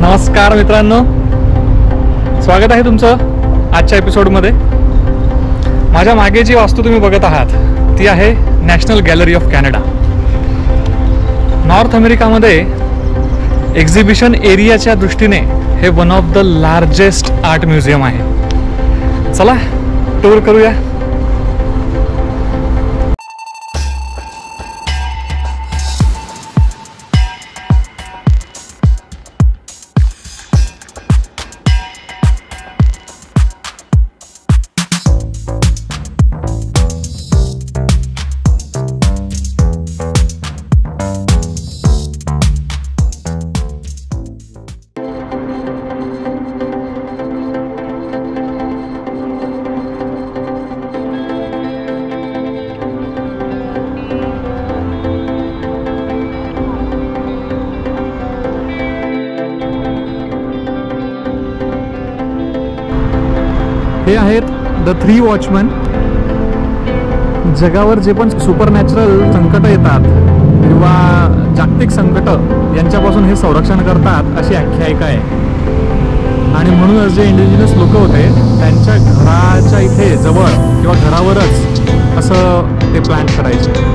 नमस्कार मित्रांनो, स्वागत आहे तुमचं आजच्या एपिसोडमध्ये। माझ्या मागे जी वास्तू तुम्ही बघत आहात ती आहे national gallery of Canada. North अमेरिकामध्ये एक्झिबिशन एरियाच्या दृष्टीने हे one of the largest art museum आहे। चला टूर करूया। हे आहेत द 3 वॉचमन। जगावर जे पण सुपरनॅचरल संकट येतात किंवा जागतिक संकट यांच्यापासून हे संरक्षण करतात अशी आख्यायिका आहे। आणि म्हणूनच जे इंडिजिनस लोक होते त्यांच्या घराच्या इथे जवळ किंवा घरावरच असं ते प्लॅन करायचे।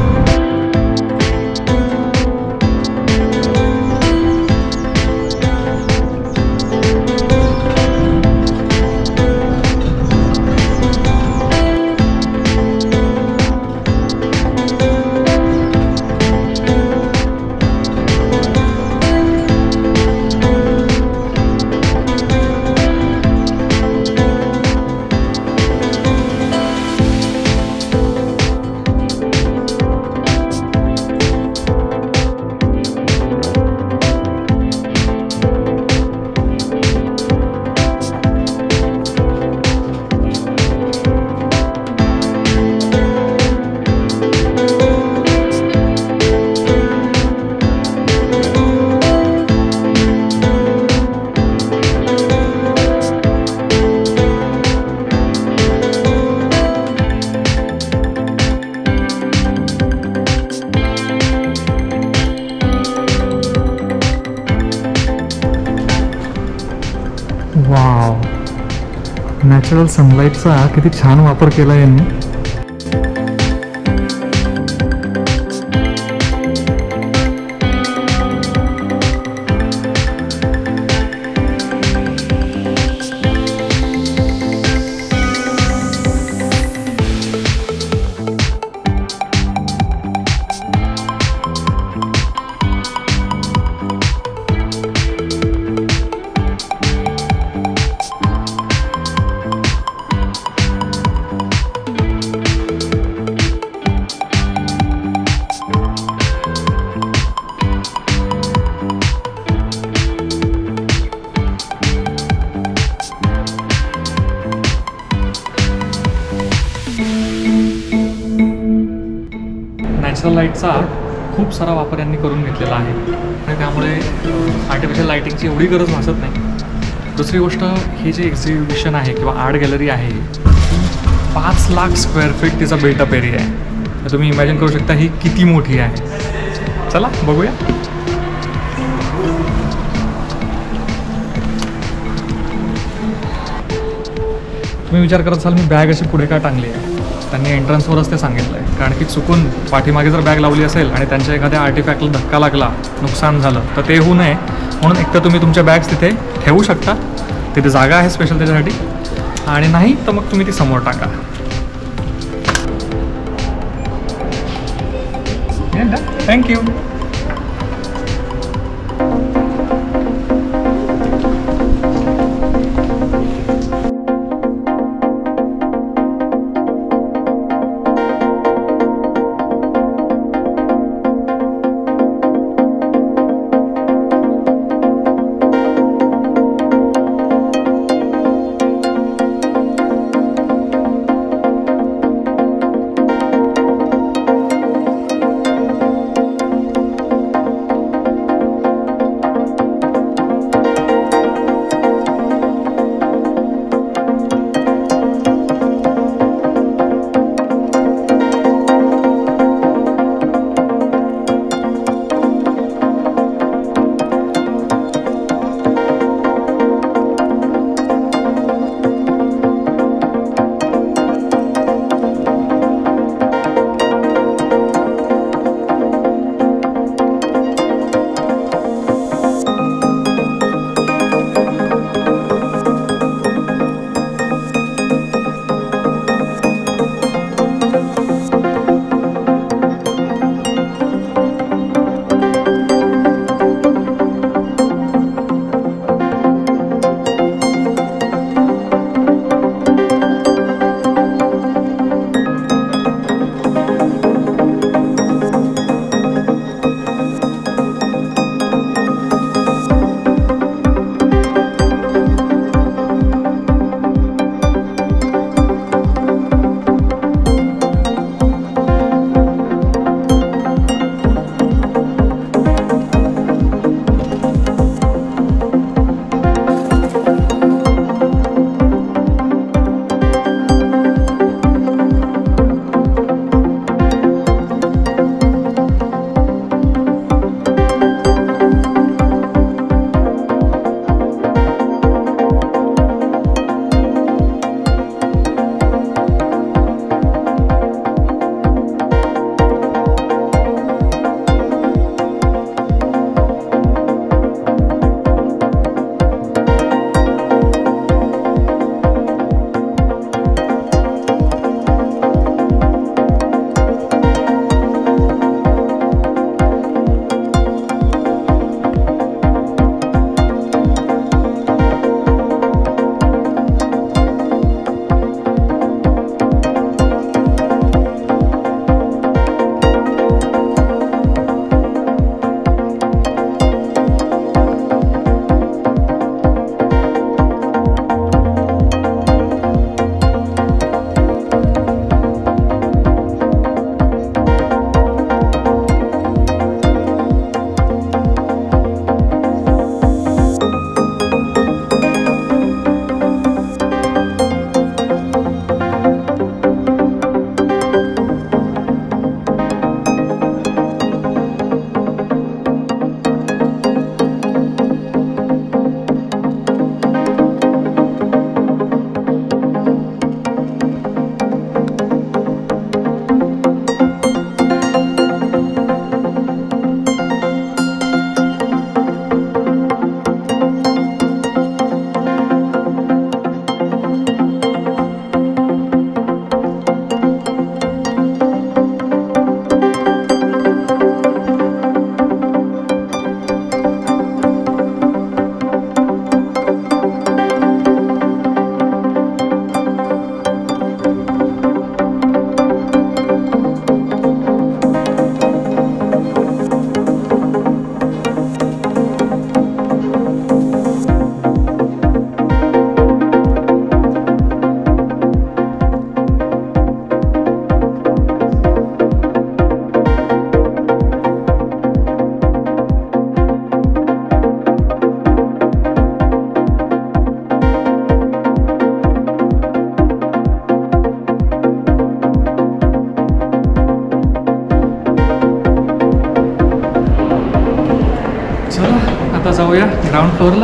वाव, नॅचरल सनलाईटचा किती छान वापर केला यांनी। नॅचरल लाईटचा खूप सारा वापर यांनी करून घेतलेला आहे आणि त्यामुळे आर्टिफिशियल लाईटिंगची एवढी गरज भासत नाही। दुसरी गोष्ट, हे जे एक्झिबिशन आहे किंवा आर्ट गॅलरी आहे 5 लाख स्क्वेअर फीट तिचा बिल्टअप एरिया आहे। तर तुम्ही इमॅजिन करू शकता ही किती मोठी आहे। चला बघूया। तुम्ही विचार करत असाल मी बॅग अशी पुढे का टांगली आहे। त्यांनी एंट्रन्सवरच ते सांगितलं आहे, कारण की चुकून पाठीमागे जर बॅग लावली असेल आणि त्यांच्या एखाद्या आर्टिफॅक्टला धक्का लागला, नुकसान झालं तर ते होऊ नये म्हणून एकतर तुम्ही तुमच्या बॅग्स तिथे ठेवू शकता, तिथे जागा आहे स्पेशल त्याच्यासाठी, आणि नाही तर मग तुम्ही ती समोर टाका। थँक्यू। ग्राउंड फ्लोअरला.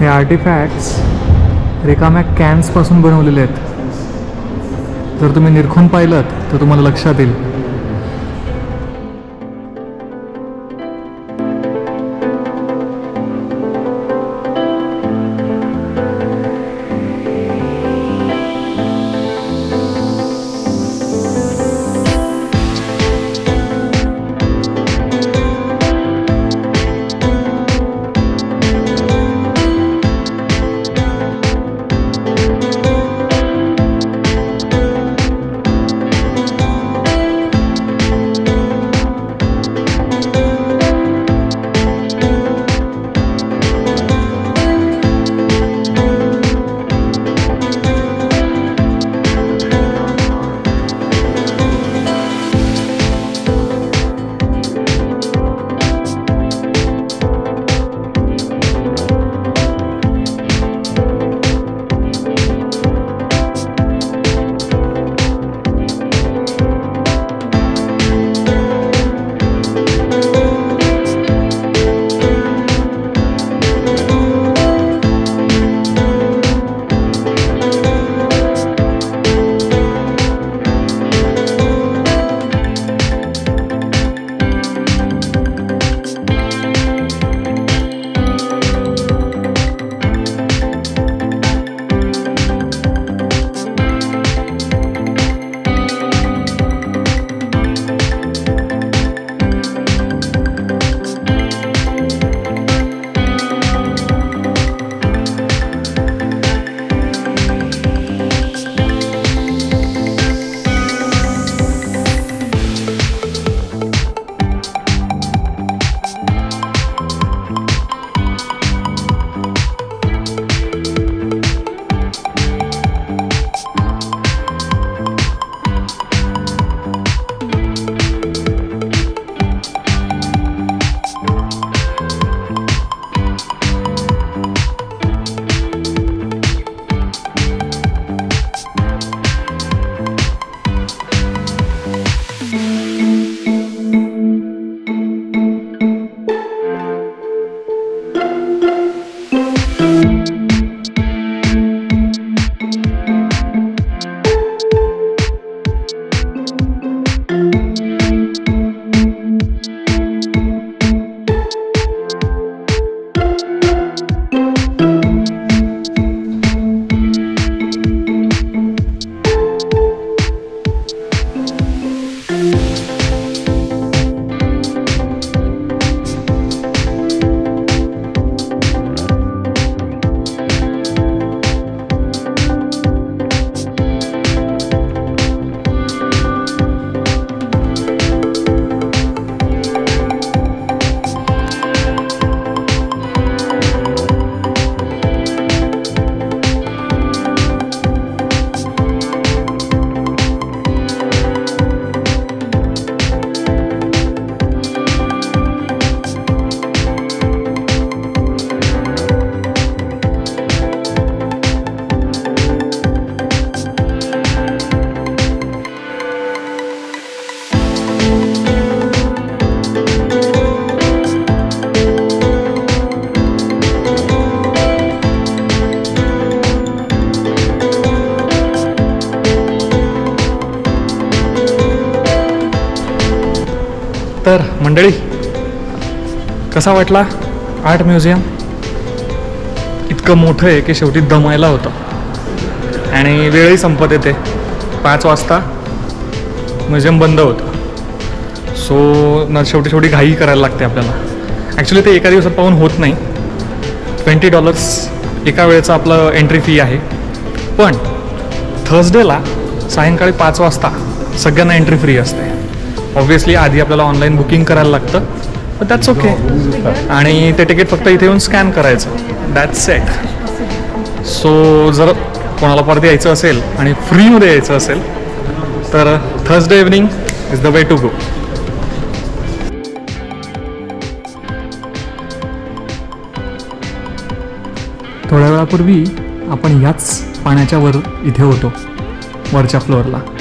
हे आर्टिफॅक्ट्स रिकाम्या कॅन्सपासून बनवलेले आहेत. जर तुम्ही निरखून पाहिलं तर तुम्हाला लक्षात येईल. तर मंडळी, कसा वाटला आर्ट म्युझियम? इतकं मोठं आहे की शेवटी दमायला होतं आणि वेळही संपत येते. 5 वाजता म्युझियम बंद होतं. सो शेवटी घाई करायला लागते आपल्याला. ॲक्च्युली ते एका दिवसात पाहून होत नाही. $20 एका वेळेचं आपलं एंट्री फी आहे. पण थर्सडेला सायंकाळी 5 वाजता सगळ्यांना एंट्री फ्री असते. ऑब्व्हियसली आधी आपल्याला ऑनलाईन बुकिंग करायला लागतं, पण दॅट्स ओके. आणि ते तिकीट फक्त इथे येऊन स्कॅन करायचं, दॅट्स इट. सो जर कोणाला परत यायचं असेल आणि फ्रीमध्ये यायचं असेल तर Thursday evening is the way to go. थोड्या वेळापूर्वी आपण ह्याच पाण्याच्या वर इथे होतो, वरच्या फ्लोअरला.